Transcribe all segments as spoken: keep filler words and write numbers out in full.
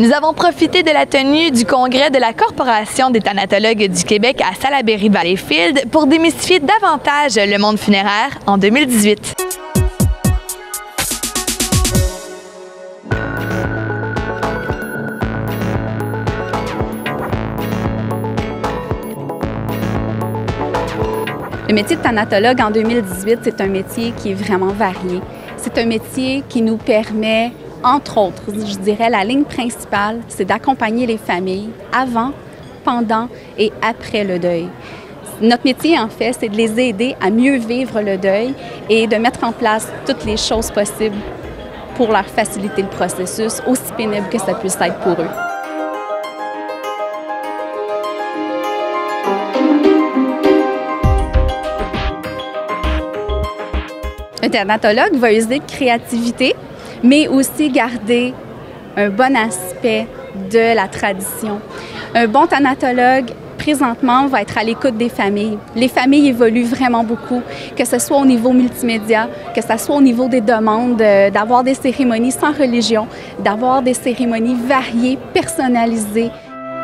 Nous avons profité de la tenue du congrès de la Corporation des thanatologues du Québec à Salaberry-Valleyfield pour démystifier davantage le monde funéraire en deux mille dix-huit. Le métier de thanatologue en deux mille dix-huit, c'est un métier qui est vraiment varié. C'est un métier qui nous permet, entre autres, je dirais la ligne principale, c'est d'accompagner les familles avant, pendant et après le deuil. Notre métier, en fait, c'est de les aider à mieux vivre le deuil et de mettre en place toutes les choses possibles pour leur faciliter le processus, aussi pénible que ça puisse être pour eux. Un thanatologue va user de créativité, mais aussi garder un bon aspect de la tradition. Un bon thanatologue, présentement, va être à l'écoute des familles. Les familles évoluent vraiment beaucoup, que ce soit au niveau multimédia, que ce soit au niveau des demandes, d'avoir des cérémonies sans religion, d'avoir des cérémonies variées, personnalisées.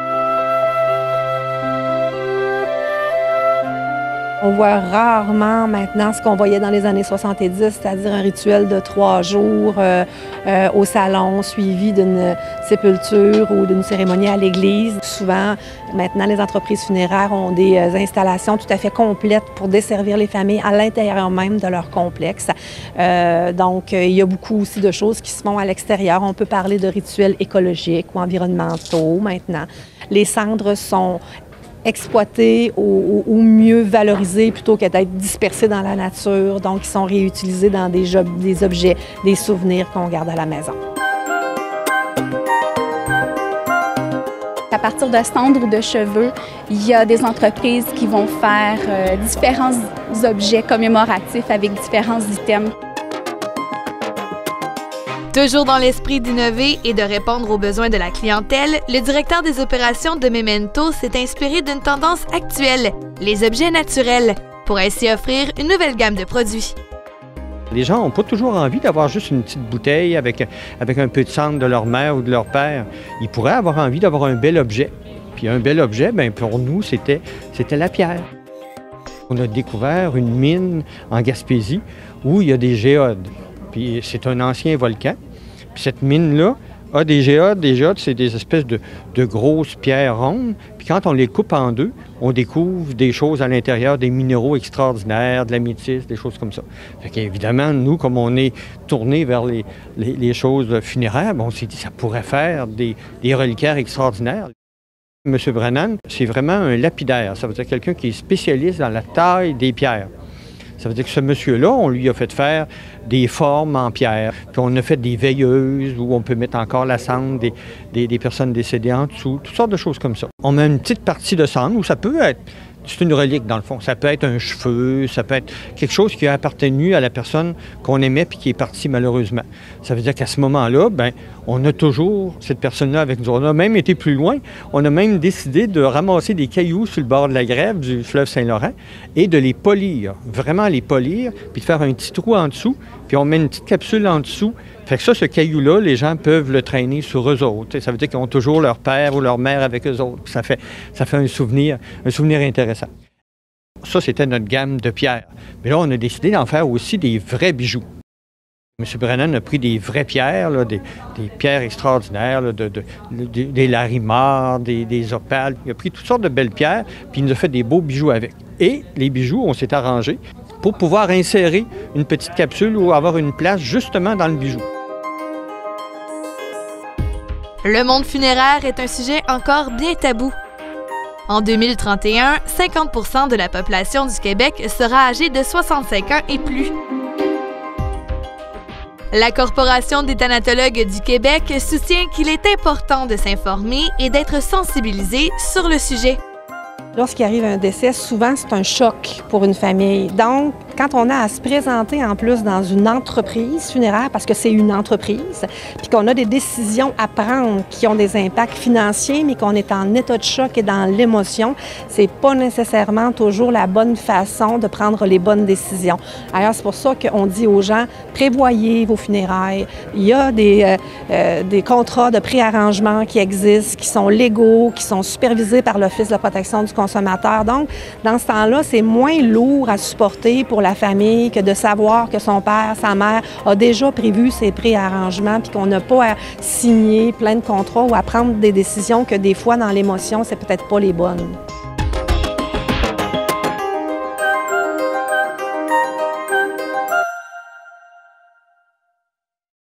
On voit rarement maintenant ce qu'on voyait dans les années soixante-dix, c'est-à-dire un rituel de trois jours euh, euh, au salon, suivi d'une sépulture ou d'une cérémonie à l'église. Souvent, maintenant, les entreprises funéraires ont des installations tout à fait complètes pour desservir les familles à l'intérieur même de leur complexe. Euh, donc, il y a beaucoup aussi de choses qui se font à l'extérieur. On peut parler de rituels écologiques ou environnementaux maintenant. Les cendres sont exploités ou, ou mieux valorisés plutôt que d'être dispersés dans la nature. Donc, ils sont réutilisés dans des, des objets, des souvenirs qu'on garde à la maison. À partir de cendres ou de cheveux, il y a des entreprises qui vont faire euh, différents objets commémoratifs avec différents items. Toujours dans l'esprit d'innover et de répondre aux besoins de la clientèle, le directeur des opérations de Memento s'est inspiré d'une tendance actuelle, les objets naturels, pour ainsi offrir une nouvelle gamme de produits. Les gens n'ont pas toujours envie d'avoir juste une petite bouteille avec, avec un peu de cendre de leur mère ou de leur père. Ils pourraient avoir envie d'avoir un bel objet. Puis un bel objet, bien, pour nous, c'était c'était la pierre. On a découvert une mine en Gaspésie où il y a des géodes. Puis c'est un ancien volcan. Puis cette mine-là a des géodes. Des géodes, c'est des espèces de, de grosses pierres rondes. Puis quand on les coupe en deux, on découvre des choses à l'intérieur, des minéraux extraordinaires, de l'améthyste, des choses comme ça. Fait qu'évidemment, nous, comme on est tourné vers les, les, les choses funéraires, bien, on s'est dit que ça pourrait faire des, des reliquaires extraordinaires. M. Brennan, c'est vraiment un lapidaire. Ça veut dire quelqu'un qui est spécialiste dans la taille des pierres. Ça veut dire que ce monsieur-là, on lui a fait faire des formes en pierre. Puis on a fait des veilleuses où on peut mettre encore la cendre des, des, des personnes décédées en dessous, toutes sortes de choses comme ça. On met une petite partie de cendre où ça peut être, c'est une relique dans le fond. Ça peut être un cheveu, ça peut être quelque chose qui a appartenu à la personne qu'on aimait puis qui est partie malheureusement. Ça veut dire qu'à ce moment-là, bien, on a toujours cette personne-là avec nous. On a même été plus loin. On a même décidé de ramasser des cailloux sur le bord de la grève du fleuve Saint-Laurent et de les polir, vraiment les polir, puis de faire un petit trou en dessous, puis on met une petite capsule en dessous. Fait que ça, ce caillou-là, les gens peuvent le traîner sur eux autres. Ça veut dire qu'ils ont toujours leur père ou leur mère avec eux autres. Ça fait, ça fait un souvenir, un souvenir intéressant. Ça, c'était notre gamme de pierres. Mais là, on a décidé d'en faire aussi des vrais bijoux. M. Brennan a pris des vraies pierres, là, des, des pierres extraordinaires, là, de, de, de, des larimars, des, des opales. Il a pris toutes sortes de belles pierres, puis il nous a fait des beaux bijoux avec. Et les bijoux, on s'est arrangé pour pouvoir insérer une petite capsule ou avoir une place justement dans le bijou. Le monde funéraire est un sujet encore bien tabou. En deux mille trente et un, cinquante pour cent de la population du Québec sera âgée de soixante-cinq ans et plus. La Corporation des thanatologues du Québec soutient qu'il est important de s'informer et d'être sensibilisé sur le sujet. Lorsqu'il arrive un décès, souvent c'est un choc pour une famille. Donc, quand on a à se présenter en plus dans une entreprise funéraire, parce que c'est une entreprise, puis qu'on a des décisions à prendre qui ont des impacts financiers, mais qu'on est en état de choc et dans l'émotion, c'est pas nécessairement toujours la bonne façon de prendre les bonnes décisions. Alors, c'est pour ça qu'on dit aux gens, prévoyez vos funérailles. Il y a des, euh, euh, des contrats de préarrangement qui existent, qui sont légaux, qui sont supervisés par l'Office de la protection du consommateur. Donc, dans ce temps-là, c'est moins lourd à supporter pour la famille que de savoir que son père, sa mère a déjà prévu ses préarrangements puis qu'on n'a pas à signer plein de contrats ou à prendre des décisions que des fois, dans l'émotion, c'est peut-être pas les bonnes.